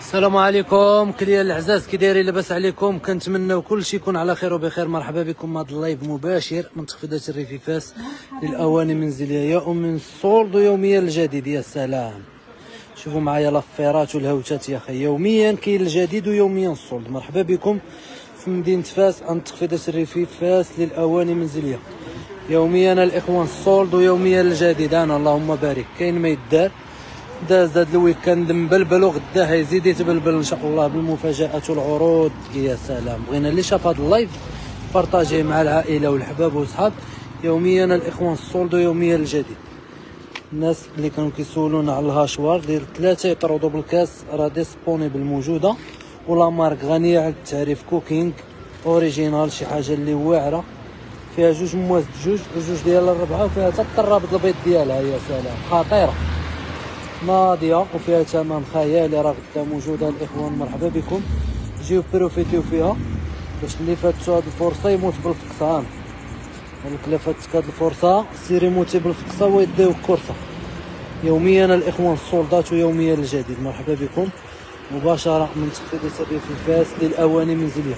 السلام عليكم كليان العزاز، كي دايرين؟ لاباس عليكم؟ كنتمناو كلشي يكون على خير وبخير. مرحبا بكم هذا اللايف مباشر من تخفيضات الريف فاس للاواني المنزليه يوم من الصولد يوميا الجديد. يا سلام، شوفوا معايا لافيرات والهوتات يا اخي، يوميا كاين الجديد ويوميا الصولد. مرحبا بكم في مدينه فاس عند تخفيضات الريف فاس للاواني المنزليه، يوميا الاخوان الصولد ويوميا الجديد. انا اللهم بارك، كاين ما يدار. داز هاد الويكاند مبلبل وغدا هيزيد يتبلبل ان شاء الله بالمفاجات والعروض. يا سلام، بغينا اللي شاف هاد اللايف بارطاجيه مع العائله والحباب والصحاب. يوميا الاخوان الصولد ويوميا الجديد. الناس اللي كانوا كيسولونا على الهاشوار ديال 3 يطردوا بالكاس راه ديسبونيبل موجوده، ولا مارك غنيه على التعريف، كوكينغ اوريجينال، شي حاجه اللي واعره، فيها جوج مواد جوج ديال الربعه، وفيها حتى الرابط البيض ديالها. يا سلام، خطيره ناضيه وفيها ثمن خيالي، راه غدا موجوده الاخوان. مرحبا بكم، جيو بروفيتيو فيها باش اللي فاتو هاد الفرصه يموت بالفقصه. انا قالك لا فاتك هاد الفرصه سيري موتي بالفقصه ويديو الكرسه. يوميا الاخوان السولدات ويوميا الجديد. مرحبا بكم مباشره من تخفيضات الريف فاس للاواني المنزليه.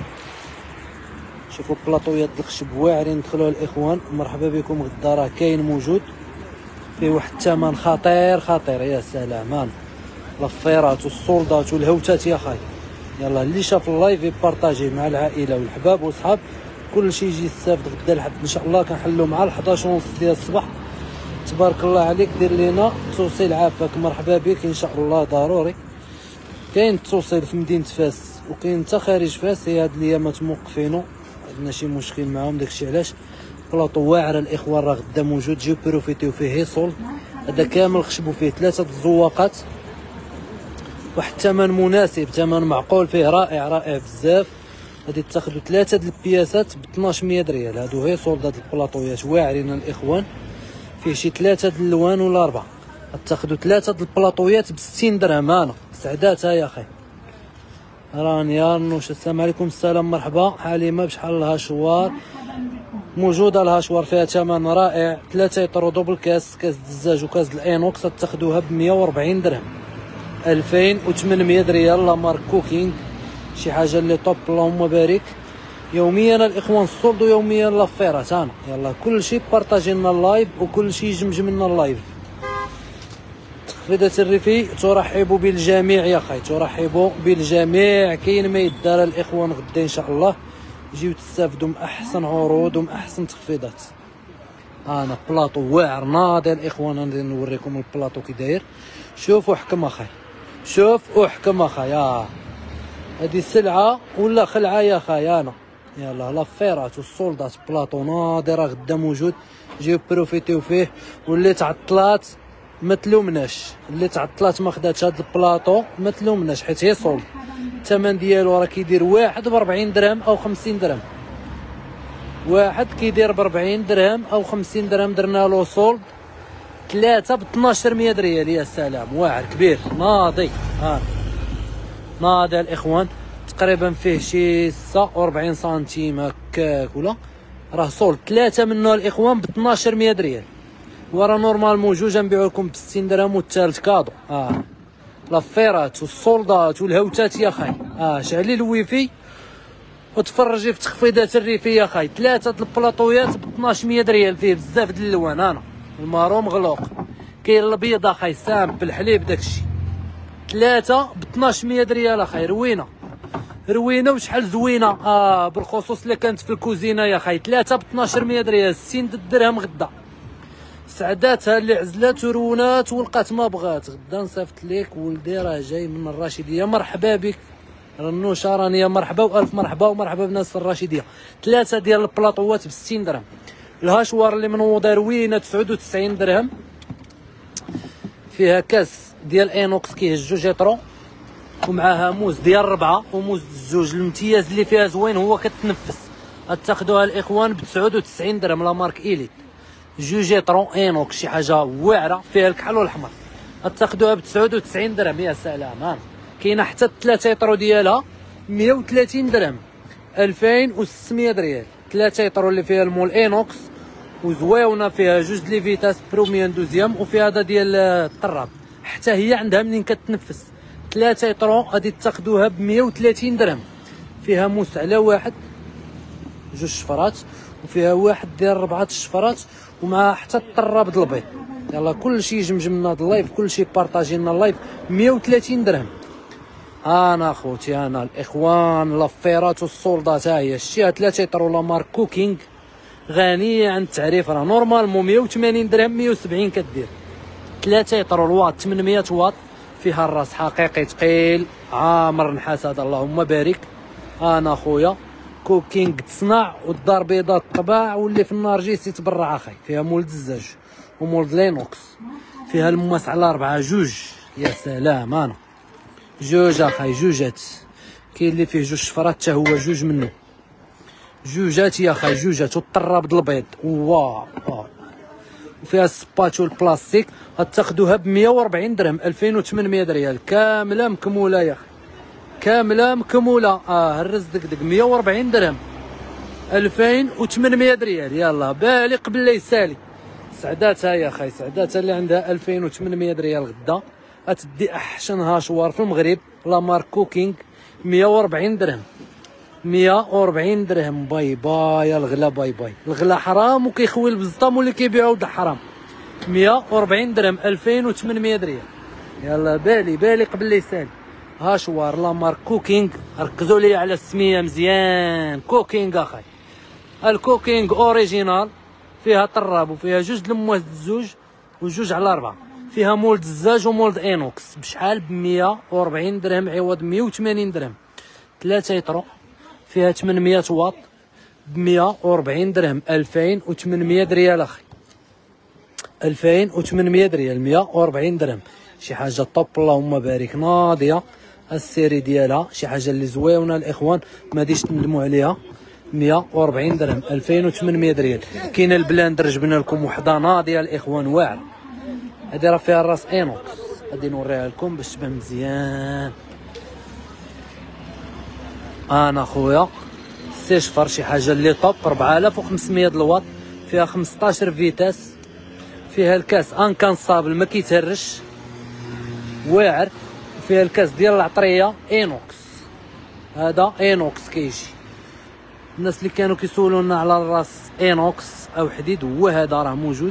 شوفوا بلاطويات الخشب واعرين، دخلوها الاخوان. مرحبا بكم، غدا راه كاين موجود فيه واحد الثمن خطير. يا سلام، هان لافيرات والسولدات والهوتات يا خاي. يلا اللي شاف اللايف يبارطاجي مع العائله والحباب والصحاب، كلشي يجي يستافد. غدا الحد ان شاء الله كنحلو مع 11:30 ديال الصباح. تبارك الله عليك، دير لينا توصيل عافاك. مرحبا بك ان شاء الله، ضروري كاين التوصيل في مدينه فاس وكاين حتى خارج فاس. هي هاد الايامات موقفينو، عندنا شي مشكل معاهم، داكشي علاش. بلاطو واعر الاخوان راه غدا موجود، جيو بروفيتيو فيه هيصول. هذا كامل خشب وفيه 3 الزواقات، واحد الثمن مناسب، ثمن معقول، فيه رائع بزاف. غادي تاخذوا 3 د البياسات ب 1200 ريال. هادو هيصول، هاد البلاطويات واعرين الاخوان، فيه شي 3 د الالوان ولا 4. غتاخذوا 3 د البلاطويات ب 60 درهم. انا سعداتها يا اخي. رانيا نوش، السلام عليكم. السلام، مرحبا حليمه، بشحال الهاشوار موجوده؟ الهاشوار فيها ثمن رائع، 3 يطردوا بالكاس، كاس الزجاج وكاس الاينوكس تاخذوها ب 140 درهم، 2800 ريال. لا مارك كوكينغ، شي حاجه اللي طوب، اللهم بارك. يوميا الاخوان الصولد ويوميا لافيرات. انا يلا كلشي بارطاجي لنا اللايف وكلشي يجمجم لنا اللايف. تخفيضات الريفي ترحبوا بالجميع يا خاي، ترحبوا بالجميع، كاين ما يدار الاخوان. غدا ان شاء الله جيو تستافدوا من احسن عروض ومن احسن تخفيضات. انا بلاطو واعر ناضي الاخوان، غادي نوريكم البلاطو كي داير. شوف وحكم اخاي، شوف وحكم اخاي. هذه سلعه ولا خلعه يا خاي. انا يلا لافيرات والسولدات، بلاطو ناضي راه غدا موجود، جيو بروفيتيو فيه. واللي تعطلات ما تلومناش، اللي تعطلات ما خداتش هاد البلاطو ما تلومناش، حيت هي صولد. الثمن ديالو راه كيدير واحد ب 40 درهم او 50 درهم، واحد كيدير ب 40 درهم او 50 درهم. درنا له صولد 3 ب 1200 ريال. يا سلام، واعر كبير ناضي. ناضي الاخوان، تقريبا فيه شي 49 سنتيم هكاك، ولا راه صولد 3 منه الاخوان ب 1200 ريال. ورا نورمالمون جوج نبيعو لكم ب 60 درهم والثالث كادو. لافيرات والسولدات والهوتات يا خاي. شعلي الويفي وتفرجي في تخفيضات الريفي يا خاي. 3 د البلاطويات ب 1200 ريال، فيه بزاف د الالوان. انا المارون مغلوق، كاين الابيض اخاي سامبل حليب داكشي. 3 ب 1200 ريال اخاي، روينه وشحال زوينه. بالخصوص اللي كانت في الكوزينه يا خاي. 3 ب 1200 ريال، 60 درهم غدا. سعداتها اللي عزلات ورونات ولقات ما بغات. غدا نصيفط ليك ولدي، راه جاي من الراشديه. مرحبا بك رنوشه، رانيا مرحبا والف مرحبا، ومرحبا بناس في الراشديه. 3 ديال البلاطوات ب 60 درهم. الهاشوار اللي منوضه روينه 99 درهم، فيها كاس ديال اينوكس كيهز 2 جيترو، ومعاها موز ديال 4 وموز الزوج. الامتياز اللي فيها زوين هو كتنفس. غتاخدوها الاخوان ب 99 درهم، لا مارك إيليت، 2 جيترو اينوكس، شي حاجه واعره، فيها الكحل والاحمر. غتاخدوها ب 99 درهم. يا سلام، كاينه حتى 3 يطرو ديالها 130 درهم، 2600 ريال. 3 يطرو اللي فيها المول اينوكس وزويونه، فيها 2 لي فيتاس بروميان دوزيام، وفيها هذا ديال الطراب، حتى هي عندها منين كتنفس. 3 يطرون غادي تاخذوها ب 130 درهم. فيها موس على واحد، جوج شفرات، وفيها واحد ديال 4 الشفرات، ومع حتى الطراب البيض. يلا كلشي يجمجم لنا هاد اللايف، كلشي بارطاجي لنا اللايف. 130 درهم. انا خوتي، انا الاخوان لافيرات والسولدات ها هي. شتيها 3 يطرو لا مارك كوكينغ، غنية عن التعريف. راه نورمالمون 180 درهم، 170 كدير. 3 يطرو الواط، 800 واط. فيها الراس حقيقي ثقيل، عامر نحاس هذا، اللهم بارك. انا خويا كوكينغ تصنع، والدار بيضاء طباع، واللي في النرجس يتبرع اخي. فيها مولد الزاج ومولد لينوكس. فيها الماس على 4 جوج. يا سلام، انا جوج اخاي، جوجات. كاين اللي فيه جوج شفرات حتى هو جوج منه، جوجات يا اخاي، جوجات. والطراب البيض، واو. وفيها السباتشو البلاستيك، غتاخدوها ب 140 درهم، 2800 ريال كامله مكموله يا اخي، كامله مكموله. هرز دقدق، 140 درهم، 2800 ريال. يلا بالي قبل لا يسالي. سعداتها يا اخي، سعداتها اللي عندها 2800 ريال غدا. غتدي احسن هاشوار في المغرب، لا مارك كوكينغ، 140 درهم، 140 درهم. باي باي الغلا، باي باي الغلا حرام، وكيخوي البزطام واللي كيبيعوا د حرام. 140 درهم، 2800 ريال. يلا بالي قبل لا يسالي. هاشوار لا مارك كوكينغ، ركزوا لي على السميه مزيان. كوكينغ اخاي، الكوكينغ اوريجينال. فيها طراب، وفيها جوج المواس الزوج، وجوج على 4. فيها مولد الزاج ومولد اينوكس. بشحال؟ ب 140 درهم عوض 180 درهم. 3 يطرو، فيها 800 واط، ب 140 درهم، 2800 ريال اخي، 2800 ريال، 140 درهم. شي حاجه طوب، اللهم بارك. ناضيه السيري ديالها، شي حاجه اللي زويونه الاخوان، ما غاديش تندموا عليها. 140 درهم، 2800 ريال. كاينه البلاندر، جبنا لكم وحده ناضيه الاخوان، واعره. هادي راه فيها الراس اينوكس، غادي نوريها لكم باش تبان مزيان. انا خويا سي شفر، شي حاجه اللي طوب، 4500 الواط. فيها 15 فيتاس. فيها الكاس انكانصابل، ما كيتهرش، واعر. فيها الكاس ديال العطريه اينوكس، هذا اينوكس كيجي. الناس اللي كانوا كيسولونا على الراس اينوكس او حديد، هو هذا راه موجود.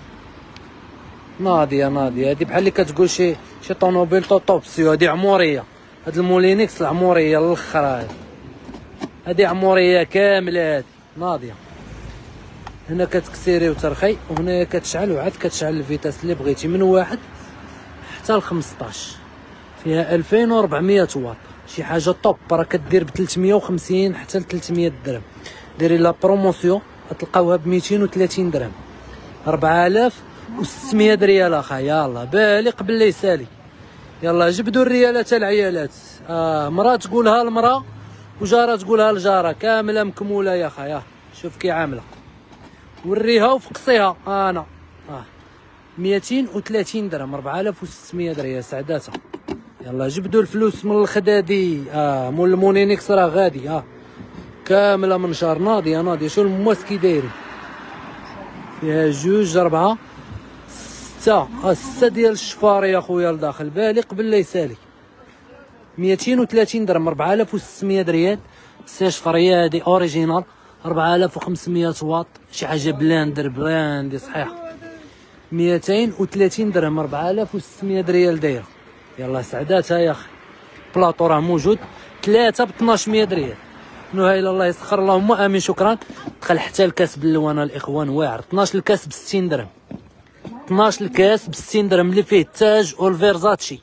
ناضيه هادي بحال اللي كتقول شي طونوبيل توبسيو. هادي عموريه، هاد المولينكس العموريه الاخر، هادي عموريه كامله. هادي ناضيه، هنا كتكسيري وترخي، وهنا كتشعل، وعاد كتشعل الفيتاس اللي بغيتي من 1 حتى ل 15. فيها 2400 واط، شي حاجه طوب. راه كدير ب 350 حتى ل 300 درهم. ديري لا بروموسيون غتلقاوها ب 230 درهم، 4600 ريال اخا. يلا بالي قبل لا يسالي. يلا جبدوا الريالات العيالات. مرا تقولها المرا، وجاره تقولها الجاره، كامله مكموله يا اخا. شوف كي عامله، وريها وفقصيها. انا 230 درهم، 4600 ريال. سعداتها. يلا جبدوا الفلوس من الخدادي. مول المونينيكس راه غادي. كامله من شهر. ناضيه. شو المواس كي دايرين؟ فيها 2 4 6 6 ديال الشفار يا خويا لداخل. بالي قبل لا يسالي. 230 درهم، 4600 ريال. سي شفريه هادي اوريجينال، 4500 واط. شي حاجه براندي صحيحه. 230 درهم، 4600 ريال دايره. يلا سعداتها يا اخي. بلاطو راه موجود، 3 ب 1200 ريال. نهايل الله يسخر، اللهم امين. شكرا. دخل حتى الكاس باللوانه الاخوان، واعر. 12 الكاس ب 60 درهم، 12 الكاس ب 60 درهم، اللي فيه التاج والفيرزاتشي.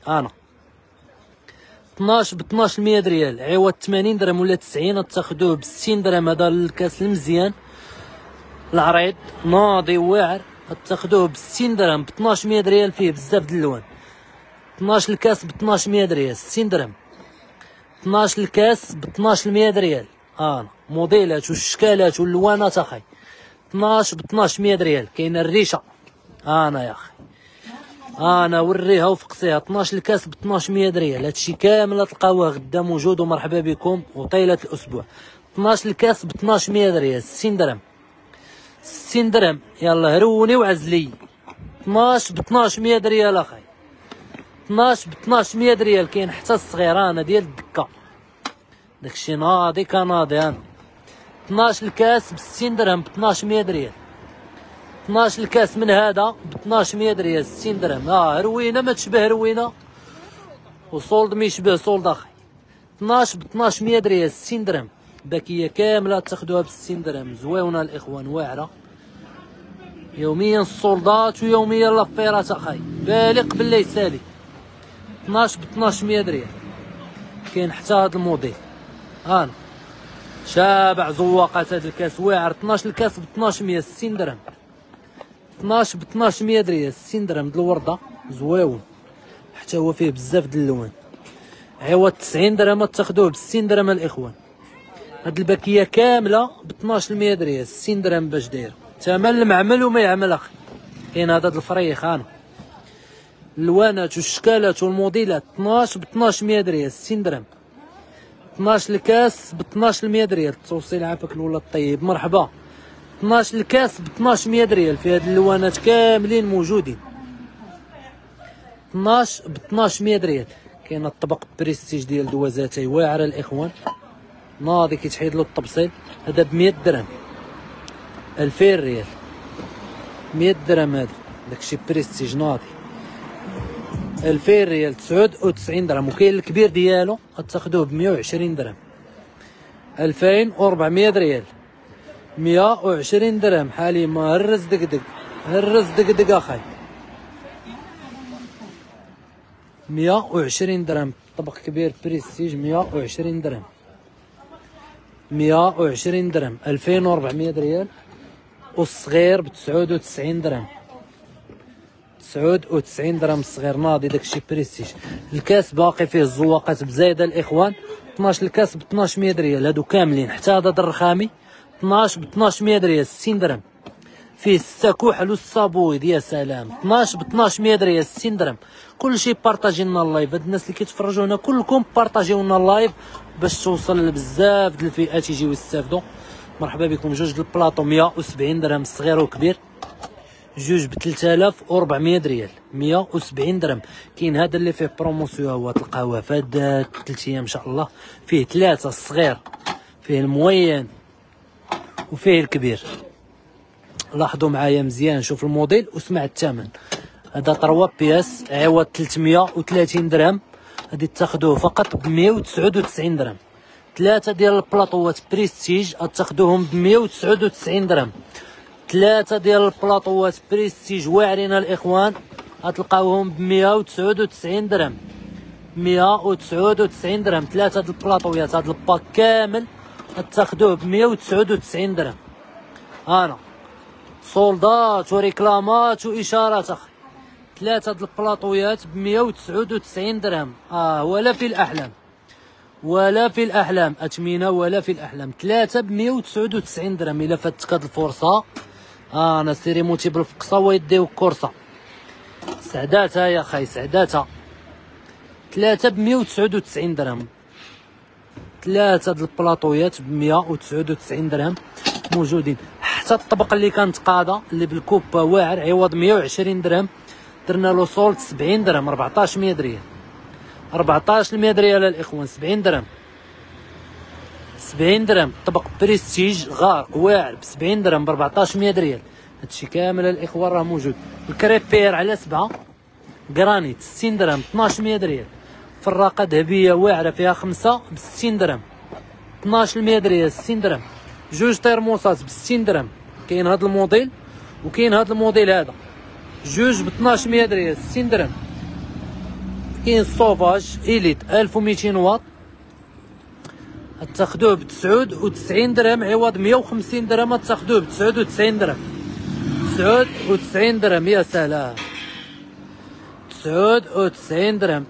12 ب 1200 ريال عوض 80 درهم ولا 90. تاخذوه ب 60 درهم. هذا الكاس المزيان العريض ناضي واعر، تاخذوه ب 60 درهم، ب 1200 ريال. فيه بزاف د اللوان. 12 الكاس ب 1200 ريال، 60 درهم. 12 الكاس ب 1200 ريال. موديلات والشكالات واللوانات اخي. 12 ب 1200 ريال. كاينه الريشه. يا اخي، وريها وفقسيها. 12 الكاس ب 1200 ريال. هادشي كامل تلقاوه غدا موجود، ومرحبا بكم وطيله الاسبوع. 12 الكاس ب 1200 ريال، 60 درهم، 60 درهم. يلا هروني وعزلي. 12 ب 1200 ريال اخي، 12 ب 1200 ريال. كاين حتى الصغير انا ديال الدكه، داكشي ناضي كناضي. انا 12 الكاس ب 60 درهم ب 1200 ريال. 12 الكاس من هذا ب 1200 ريال 60 درهم. هروينه ما تشبه هروينه، وصولد ما يشبه صولد اخي. 12 ب 1200 ريال 60 درهم. باكيه كامله تاخذوها ب 60 درهم. زويونه الاخوان، واعره. يوميا الصولدات ويوميا لافيرات اخاي، بالي قبل لا يسالي. 12 ب 1200 ريال. كاين حتى هذا الموديل انا شابع زواقات. هذا الكاس واعر. 12 الكاس ب 1200 60 درهم. 12 ب 1200 ريال 60 درهم. د الورده زويون، حتى هو فيه بزاف د اللوان. عوض 90 درهم تاخذوه ب 60 درهم الاخوان. هاد الباكيه كامله ب 1200 ريال 60 درهم باش داير. ثمن المعمل وما يعمل اخي. كاين هذا الفريخ انا، اللوانات والشكالات والموديلات. 12 ب 1200 ريال 60 درهم. 12 الكاس ب 1200 ريال. التوصيل عافاك الولد الطيب، مرحبا. 12 الكاس ب 1200 ريال. في هاد اللوانات كاملين موجودين. 12 ب 1200 ريال. كاين الطبق بريستيج ديال دوازاتي واعره الاخوان، ناضي كيتحيد له الطبسيل. هذا ب 100 درهم 2000 ريال. 100 درهم هذا، داكشي بريستيج ناضي. 2000 ريال 99 درهم. وكاين الكبير ديالو غتاخدوه ب 120 درهم. 2400 ريال 120 درهم. حليمه هرز دقدق، هرز دقدق اخاي. 120 درهم. طبق كبير بريستيج 120 درهم. 120 درهم. 2400 ريال. والصغير ب 99 درهم. 99 درهم الصغير ناضي، داكشي بريستيج. الكاس باقي فيه الزواقات بزايده الاخوان. 12 الكاس ب 1200 ريال. هادو كاملين حتى هذا الرخامي 12 ب 1200 ريال 60 درهم. فيه 6 كحل والصابويد يا سلام. 12 ب 1200 ريال 60 درهم. كلشي بارطاجي لنا اللايف. هاد الناس اللي كيتفرجوا هنا كلكم بارطاجيو لنا اللايف باش توصل لبزاف د الفئات يجيو يستافدوا. مرحبا بكم. جوج البلاطو 170 درهم الصغير والكبير. جوج ب 3400 ريال 170 درهم. كاين هذا اللي فيه بروموسيون هو تلقاوه في هاد 3 ايام ان شاء الله. فيه 3 الصغير، فيه الموين وفيه الكبير. لاحظوا معايا مزيان، شوف الموديل وسمع الثمن. هذا 3 بياس عوض 330 درهم. غادي تاخذوه فقط ب 199 درهم. 3 ديال البلاطوات بريستيج غتاخذوهم ب 199 درهم. 3 ديال البلاطوات بريستيج واعرين الاخوان غتلقاوهم ب 199 درهم. 199 درهم. 3 د البلاطويات. هاد الباك كامل غتاخذوه ب 199 درهم. انا صولدات وريكلامات واشارات اخي. 3 د البلاطويات ب 199 درهم. ولا في الاحلام، ولا في الاحلام اثمنه، ولا في الاحلام. 3 ب 199 درهم. الا فاتك هاد الفرصه انا سيري موتي بالفقصه ويديو كورصه. سعداتها يا خاي، سعداتها. 3 ب 199 درهم. 3 د البلاطويات ب 199 درهم موجودين. حتى الطبق اللي كنتقاضى اللي بالكوبا واعر عوض 120 درهم درنا له صولد 70 درهم. 1400 ريال. 1400 ريال الاخوان. 70 درهم. 70 درهم. طبق بريستيج غارق واعر ب 70 درهم ب 1400 ريال. هادشي كامل الاخوان راه موجود. الكريبير على 7 جرانيت 60 درهم 1200 ريال. فراقه ذهبيه واعره فيها 5 ب 60 درهم 1200 ريال 60 درهم. جوج ترموسات ب 60 درهم. كاين هذا الموديل وكاين هذا الموديل هذا. جوج ب 1200 ريال 60 درهم. كاين الصوفاج إليت 1200 واط تاخذوه ب 99 درهم عوض 150 درهم تاخذوه ب 99 درهم. 99 درهم يا سلام. 99 درهم.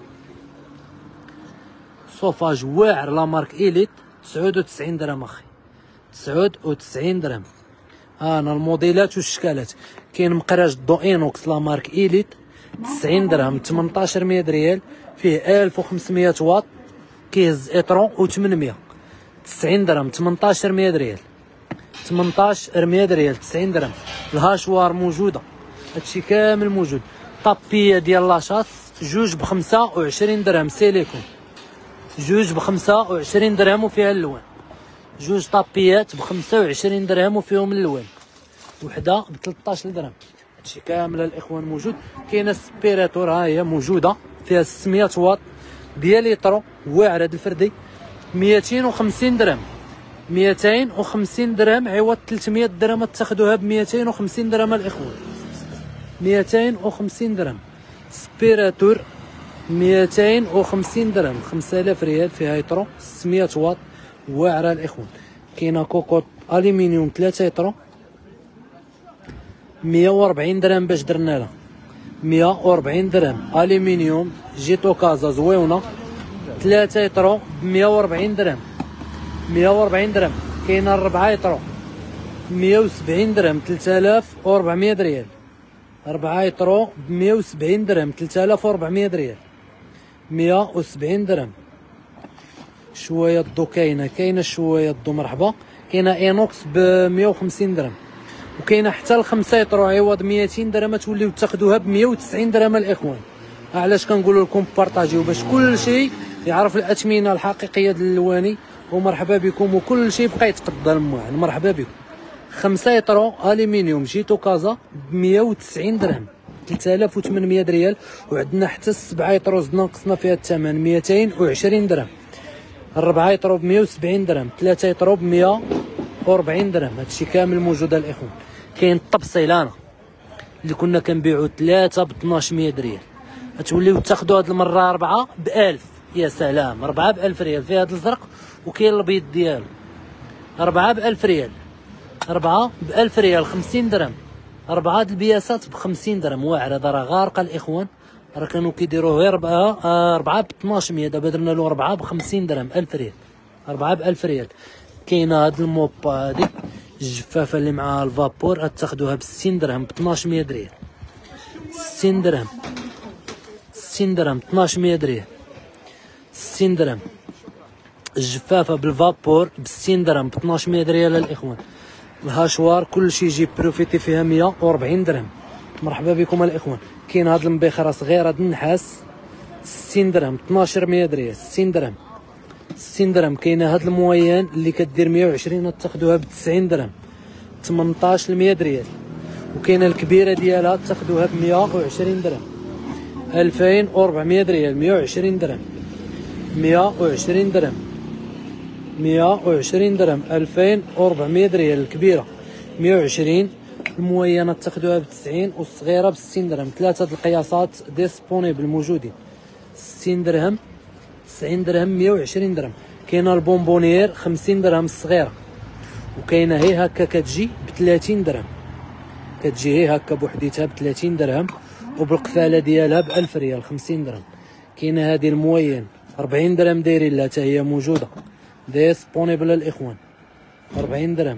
صوفاج واعر لا مارك إليت 99 درهم اخي. 99 درهم. انا الموديلات والشكالات. كاين مقراج دو اينوكس لا مارك إليت 90 درهم 1800 ريال. فيه 1500 واط. كيهز اطرون و 800. 90 درهم 1800 ريال. 1800 ريال 90 درهم. الهاشوار موجوده. هادشي كامل موجود. طابيه ديال لاشاس جوج ب25 درهم سيليكون، جوج ب25 درهم وفيها اللوان. جوج طابيات ب25 درهم وفيهم اللوان، وحده ب13 درهم. هادشي كامل الاخوان موجود. كاينه سبيراتور ها هي موجوده فيها 600 واط دياليترو واعره د الفردي 250 درهم، 250 درهم عوض 300 درهم تاخذوها ب 250 درهم الاخوان، 250 درهم سبيراتور 250 درهم، 5000 ريال فيها يترو 600 واط واعره الاخوان. كاينه كوكوط الومنيوم 3 يترو 140 درهم باش درنا لها، 140 درهم الومنيوم جيتو كازا زويونه 3 يترو ب 140 درهم، 140 درهم. كاينه 4 يترو 170 درهم 3400 ريال، 4 يترو ب 170 درهم 3400 ريال، 170 درهم. شويه الضو كاينه شويه الضو مرحبا. كاينه اينوكس ب 150 درهم، وكاينه حتى ل 5 يطرو عوض 200 درهم توليو تاخذوها ب 190 درهم الاخوان. علاش كنقولوا لكم بارطاجيو باش كل شيء يعرف الاثمنه الحقيقيه ديال اللواني. ومرحبا بكم وكل شيء بقى يتقدم معنا. مرحبا بكم. 5 يطرو الومنيوم جيتو كازا ب 190 درهم 3800 ريال، وعندنا حتى 7 يطرو زدنا نقصنا فيها الثمن 220 درهم. 4 يطرو ب 170 درهم، 3 يطرو ب 140 درهم. هادشي كامل موجود الاخوان. كاين الطبسيلانه اللي كنا كنبيعو 3 ب 1200 ريال، غتوليو تاخدو هاد المره 4 ب 1000. يا سلام، 4 ب 1000 ريال فيها هاد الزرق وكاين البيض ديالو. 4 ب 1000 ريال، 4 ب 1000 ريال 50 درهم. 4 د البياسات ب 50 درهم واعره. هذا راه غارقه الاخوان، راه كانوا كيديروه غير 4 ب 1200، دابا درنا له 4 ب 50 درهم 1000 ريال، 4 ب 1000 ريال. كاينه هاد الموبا هادي الجفافه اللي معاها الفابور غتاخدوها ب 60 درهم ب 1200 ريال، 60 درهم 60 درهم 1200 ريال، 60 درهم. الجفافه بالفابور ب 60 درهم ب 1200 ريال الاخوان. الهاشوار كلشي يجي بروفيتي فيها 140 درهم. مرحبا بكم الاخوان. كاين هاد المبيخره صغيره د النحاس 60 درهم 1200 ريال، 60 درهم 60 درهم. كاينه هاد المويان اللي كدير 120 تاخدوها ب 90 درهم 1800 ريال. وكاينه الكبيره ديالها تاخدوها ب 120 درهم 2400 ريال، 120 درهم 120 درهم 120 درهم 2400 ريال الكبيره 120. الموينه تاخدوها ب 90 والصغيره ب 60 درهم. ثلاثه القياسات ديسبونيبل موجودين، 60 درهم 90 درهم 120 درهم. كاينه البونبونيير 50 درهم الصغيره، وكاينه هي هكا كتجي ب 30 درهم، كتجي هي هكا بوحديتها ب 30 درهم وبالقفاله ديالها ب 1000 ريال 50 درهم. كاينه هذه الموين 40 درهم دايرين لها حتى هي موجوده ديسبونيبل الاخوان. 40 درهم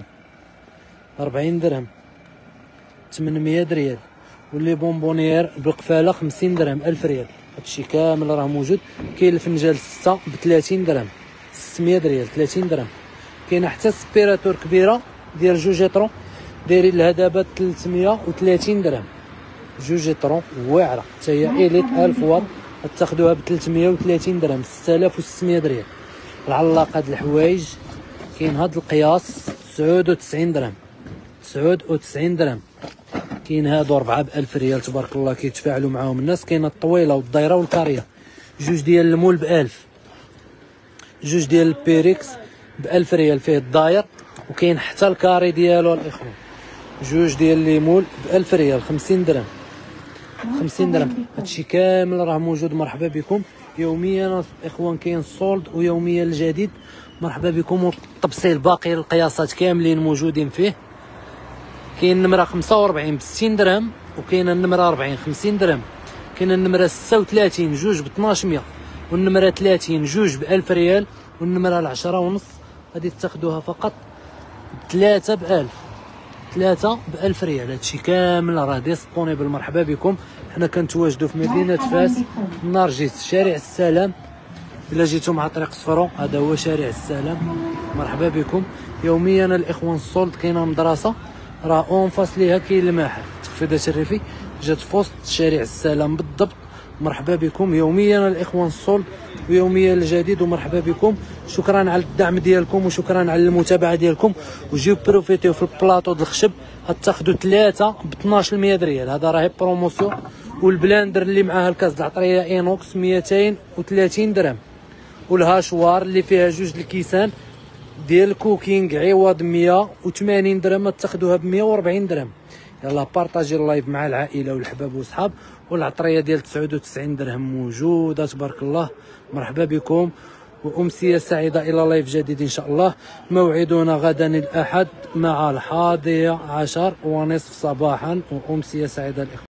40 درهم 800 ريال. واللي بونبونيير بالقفاله 50 درهم 1000 ريال. هادشي كامل راه موجود. كاين الفنجال 6 ب 30 درهم 600 ريال 30 درهم. كاينه حتى سبيراتور كبيره ديال 2 يطرو دايرين لها دابا 330 درهم، 2 يطرو واعره حتى هي اليت 1000 واط تاخذوها ب 330 درهم 6600 ريال. العلاقه د الحوايج كاين هاد القياس 99 درهم 99 درهم. كاين هادو 4 ب 1000 ريال تبارك الله كيتفاعلوا معاهم الناس. كاينه الطويله والدايره والكاريه، 2 ديال المول ب 1000، 2 ديال البيريكس ب 1000 ريال فيه الداير، وكاين حتى الكاري ديالو الاخوان. 2 ديال ليمول ب 1000 ريال 50 درهم 50 درهم. هادشي كامل راه موجود. مرحبا بكم. يوميا اخوان كاين السولد ويوميا الجديد. مرحبا بكم. والتبصيل باقي القياسات كاملين موجودين فيه. كاين النمره 45 ب 60 درهم، وكاين النمره 40 50 درهم. كاين النمره 36 2 ب 1200، والنمره 30 2 ب 1000 ريال، والنمره 10 ونص غادي تاخذوها فقط ب 3 ب 1000، 3 ب 1000 ريال. هادشي كامل راه ديسبونيبل. مرحبا بكم. حنا كنتواجدوا في مدينه فاس نرجس شارع السلام. الا جيتوا مع طريق صفرو هذا هو شارع السلام. مرحبا بكم. يوميا الاخوان السولد. كاينه مدرسه راه اون فاس ليها كاين الماحل التخفيضات الريفي جات في وسط شارع السلام بالضبط، مرحبا بكم يوميا الاخوان الصلب ويوميا الجديد، ومرحبا بكم. شكرا على الدعم ديالكم وشكرا على المتابعه ديالكم، وجيو بروفيتيو في البلاطو د الخشب غتاخذوا 3 ب 1200 ريال. هذا راهي بروموسيون. والبلاندر اللي معاه الكاس العطريه اينوكس 230 درهم، والهاشوار اللي فيها جوج الكيسان ديال الكوكينغ عوض 180 درهم تاخذوها ب 140 درهم. يلا بارطاجي اللايف مع العائله والحباب والصحاب. والعطريه ديال 99 درهم موجوده تبارك الله. مرحبا بكم وامسيه سعيده الى لايف جديد ان شاء الله. موعدنا غدا الاحد مع 11:10 صباحا، وامسيه سعيده الاخوان.